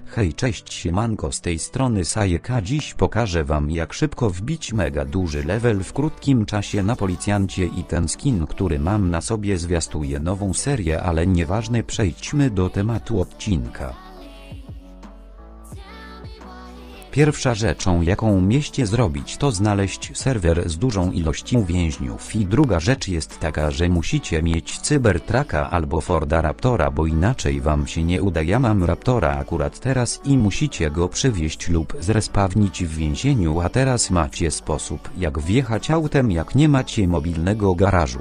Hej, cześć, siemanko, z tej strony Sajek, a dziś pokażę wam, jak szybko wbić mega duży level w krótkim czasie na policjancie, i ten skin, który mam na sobie, zwiastuje nową serię, ale nieważne, przejdźmy do tematu odcinka. Pierwsza rzeczą, jaką mieście zrobić, to znaleźć serwer z dużą ilością więźniów, i druga rzecz jest taka, że musicie mieć Cybertrucka albo Forda Raptora, bo inaczej wam się nie uda. Ja mam Raptora akurat teraz i musicie go przywieźć lub zrespawnić w więzieniu, a teraz macie sposób, jak wjechać autem, jak nie macie mobilnego garażu.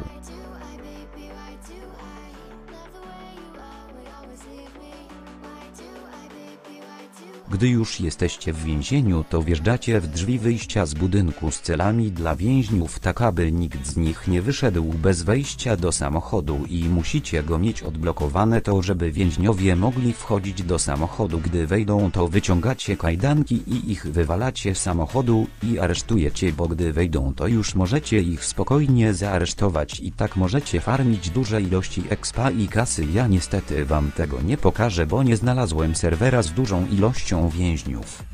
Gdy już jesteście w więzieniu, to wjeżdżacie w drzwi wyjścia z budynku z celami dla więźniów, tak aby nikt z nich nie wyszedł bez wejścia do samochodu, i musicie go mieć odblokowane, to żeby więźniowie mogli wchodzić do samochodu. Gdy wejdą, to wyciągacie kajdanki i ich wywalacie z samochodu i aresztujecie, bo gdy wejdą, to już możecie ich spokojnie zaaresztować i tak możecie farmić duże ilości expa i kasy. Ja niestety wam tego nie pokażę, bo nie znalazłem serwera z dużą ilością więźniów.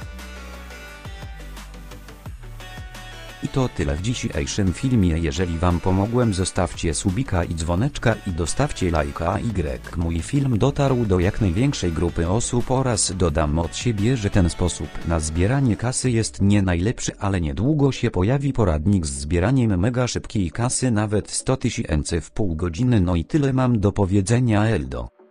I to tyle w dzisiejszym filmie. Jeżeli wam pomogłem, zostawcie subika i dzwoneczka i dostawcie lajka, mój film dotarł do jak największej grupy osób, oraz dodam od siebie, że ten sposób na zbieranie kasy jest nie najlepszy, ale niedługo się pojawi poradnik z zbieraniem mega szybkiej kasy, nawet 100 000 w pół godziny. No i tyle mam do powiedzenia, Eldo.